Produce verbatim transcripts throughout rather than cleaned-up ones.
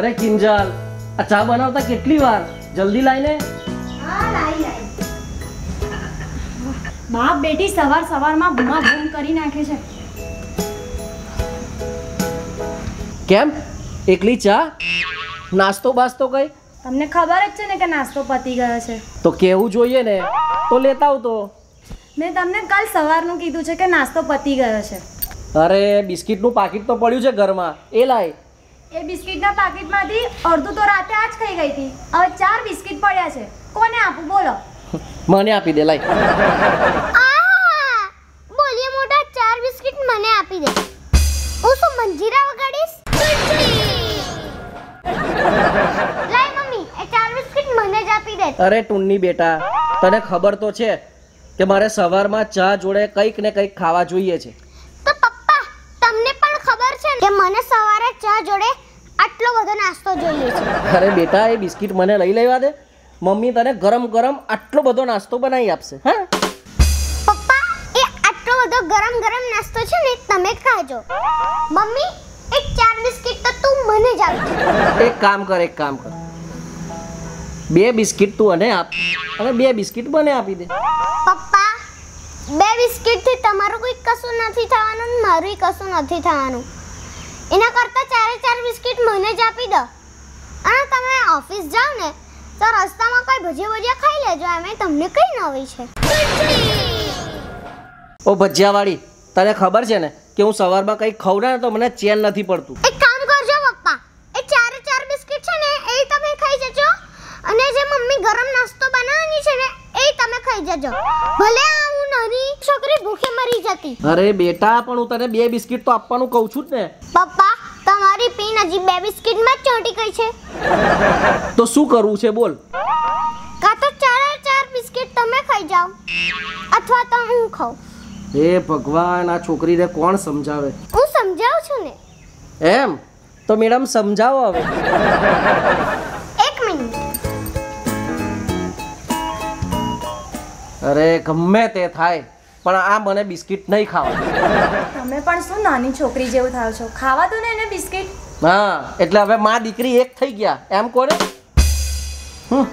અરે કિંજલ, આ ચા બનાવતા કેટલી વાર? જલ્દી લાઈને. હા લાઈ લાઈ. બાપ બેટી સવાર સવારમાં બૂમા બૂમ કરી નાખે છે. કેમ એકલી ચા? નાસ્તો બાસ્તો કઈ? તમને ખબર જ છે ને કે નાસ્તો પતી ગયો છે. તો કેવું જોઈએ ને, તો લેતા આવતો. મેં તમને કાલ સવારનું કીધું છે કે નાસ્તો પતી ગયો છે. અરે બિસ્કિટનું પાકીટ તો પડ્યું છે ઘરમાં, એ લાય. એ બિસ્કિટના પાકીટમાંથી અડધું તો રાતે આજ ખાઈ ગઈ હતી. હવે ચાર બિસ્કિટ પડ્યા છે, કોને આપું બોલો? મને આપી દે, લાય. બોલીએ મોટા, ચાર બિસ્કિટ મને આપી દે. હું શું મંજીરા વગાડીશ? લાય મમ્મી, એ ચાર બિસ્કિટ મને જ આપી દે. અરે ટુન્ની બેટા, તને ખબર તો છે કે મારે સવારમાં ચા જોડે કંઈક ને કંઈક ખાવા જોઈએ છે. તો પપ્પા, તમને પણ ખબર છે કે મને સવારે ચા જોડે આટલો બધો નાસ્તો જોઈએ છે. અરે બેટા, એ બિસ્કિટ મને લઈ લેવા દે. મમ્મી તને ગરમ ગરમ આટલો બધો નાસ્તો બનાવી આપશે. હા પપ્પા, એ આટલો બધો ગરમ ગરમ નાસ્તો છે ને તમે ખાજો. મમ્મી, એક ચાર બિસ્કિટ તો તું મને જ આપજો. એક કામ કર, એક કામ કર, બે બિસ્કિટ તું મને આપ અને બે બિસ્કિટ મને આપી દે. પપ્પા, બે બિસ્કિટ થી તમારું કોઈ કશું નથી થવાનું ને મારું કશું નથી થવાનું. એના કરતા ચારે ચાર બિસ્કિટ મને જ આપી દો. અને તમે ઓફિસ જાઓ ને તો રસ્તામાં કોઈ ભજીયા ભજીયા ખાઈ લેજો. એમ તમને કઈ નવી છે? ઓ ભજીયાવાળી, તને ખબર છે ને કે હું સવારમાં કંઈક ખાઉં ને તો મને ચેન નથી પડતું. એક કામ કરજો પપ્પા, એ ચારે ચાર બિસ્કિટ છે ને એ તમે ખાઈ જજો. અને જે મમ્મી ગરમ નાસ્તો બનાવવાની છે ને એ તમે ખાઈ જજો. ભલે આ હું નાની છોકરી ભૂખે મરી જતી. અરે બેટા, પણ હું તને બે બિસ્કિટ તો આપવાનું કહું છું જ ને. પપ્પા, તમારી પીન હજી બે બિસ્કિટમાં જ ચોંટી ગઈ છે. તો શું કરવું છે બોલ? કાં તો ચારે ચાર બિસ્કિટ તમે ખાઈ જાઓ અથવા તો હું ખાઉં. હે ભગવાન, આ છોકરીને કોણ સમજાવે? હું સમજાવું છું ને. એમ તો મેડમ સમજાવો હવે. એક મિનિટ. અરે ગમે તે થાય, પણ આ મને બિસ્કિટ નહીં ખાવા. તમે પણ શું નાની છોકરી જેવું થાવ છો? ખાવા દો ને એને બિસ્કિટ. હા, એટલે હવે માં દીકરી એક થઈ ગયા એમ કોને? હમ.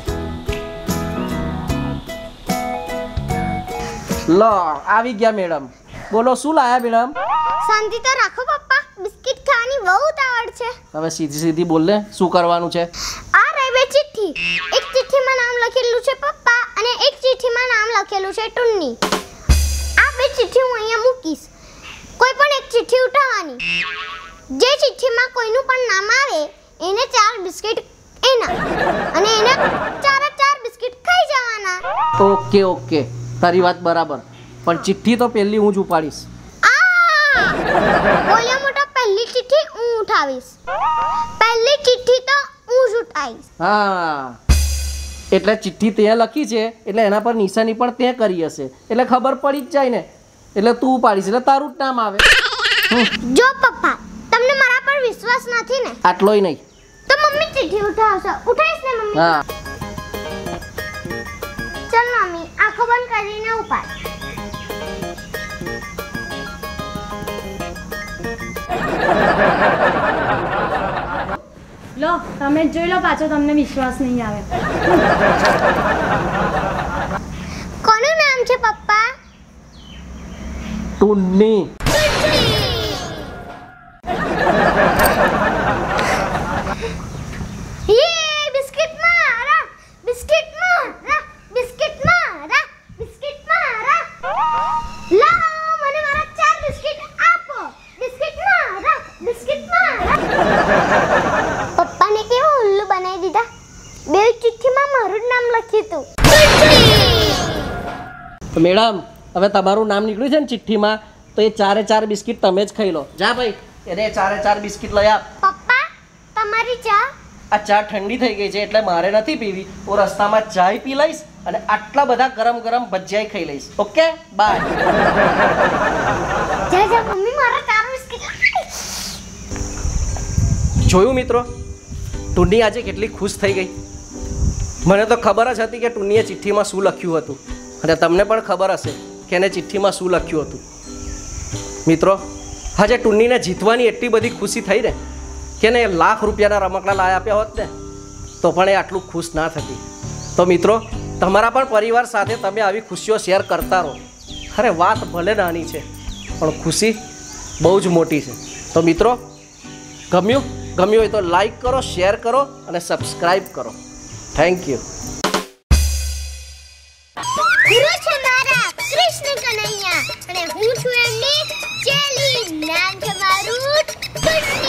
લો આવી ગયા મેડમ. બોલો શું લાયા મેડમ? શાંતિ તો રાખો પપ્પા, બિસ્કિટ ખાવાની બહુ તાવડ છે. હવે સીધી સીધી બોલ ને, શું કરવાનું છે? આ રેવે ચિઠ્ઠી. એક ચિઠ્ઠીમાં નામ લખેલું છે પપ્પા અને એક ચિઠ્ઠીમાં નામ લખેલું છે ટુન્ની. આ બે ચિઠ્ઠી હું અહીંયા મૂકીશ. કોઈ પણ એક ચિઠ્ઠી ઉઠાવવાની. જે ચિઠ્ઠીમાં કોઈનું પણ નામ આવે એને ચાર બિસ્કિટ એના અને એને ચારે ચાર બિસ્કિટ ખાઈ જવાના. ઓકે ઓકે, તારી વાત બરાબર, પણ ચિઠ્ઠી તો પહેલી હું જ ઉપાડીશ. આ બોલ્યો મોટા, પહેલી ચિઠ્ઠી હું ઉઠાવીશ. પહેલી ચિઠ્ઠી તો હું જ ઉઠાવીશ. હા, એટલે ચિઠ્ઠી તે લખી છે એટલે એના પર નિશાની પણ તે કરી હશે, એટલે ખબર પડી જ જાય ને. એટલે તું ઉપાડીશ એટલે તારું જ નામ આવે. જો પપ્પા, તમને મારા પર વિશ્વાસ નથી ને? આટલોય નહીં. તો મમ્મી ચિઠ્ઠી ઉઠાવશો? ઉઠાઈશ ને મમ્મી? હા. ચલ મમ્મી, આંખો બંધ કરીને ઉપાડ. લો તમે જ જોઈ લો, પાછો તમને વિશ્વાસ નહીં આવે. કોનું નામ છે પપ્પા? ટુન્ની. યે, બિસ્કિટ મારા, બિસ્કિટ મારા, બિસ્કિટ મારા, બિસ્કિટ મારા. લાવો મને મારા ચાર બિસ્કિટ આપો. બિસ્કિટ મારા, બિસ્કિટ મારા. પપ્પાને કેવું ઉલ્લુ બનાવી દીધા. બે ચિઠ્ઠીમાં મારું જ નામ લખ્યું હતું. તો મેડમ, હવે તમારું નામ નીકળ્યું છે ને ચિઠ્ઠીમાં, તો એ ચારે ચાર બિસ્કિટ તમે જ ખાઈ લો. જા ભાઈ, એને ચારે ચાર બિસ્કિટ લઈ આપ. પપ્પા, તમારી ચા? આ ચા ઠંડી થઈ ગઈ છે એટલે મારે નથી પીવી. હું રસ્તામાં ચાય પી લઈશ અને આટલા બધા ગરમ ગરમ ભજીયા ખાઈ લઈશ. Okay, bye. જા જા મમ્મી, મારા ચાર બિસ્કિટ. જોયું મિત્રો, ટુન્ની આજે કેટલી ખુશ થઈ ગઈ. મને તો ખબર જ હતી કે ટુન્નીએ ચિઠ્ઠીમાં શું લખ્યું હતું, અને તમને પણ ખબર હશે કે એને ચિઠ્ઠીમાં શું લખ્યું હતું. મિત્રો, આજે ટુન્નીને જીતવાની એટલી બધી ખુશી થઈ ને કે ને લાખ રૂપિયાના રમકડા લાવી આપ્યા હોત ને તો પણ એ આટલું ખુશ ના થતી. તો મિત્રો, તમારા પણ પરિવાર સાથે તમે આવી ખુશીઓ શેર કરતા રહો. અરે વાત ભલે નાની છે પણ ખુશી બહુ જ મોટી છે. તો મિત્રો, ગમ્યું ગમ્યું હોય તો લાઈક કરો, શેર કરો અને સબસ્ક્રાઈબ કરો. Thank you. ગુરુ છે મારા કૃષ્ણ કનૈયા અને હું છું એમની ચેલી. નામ છે મારું ટુન્ની.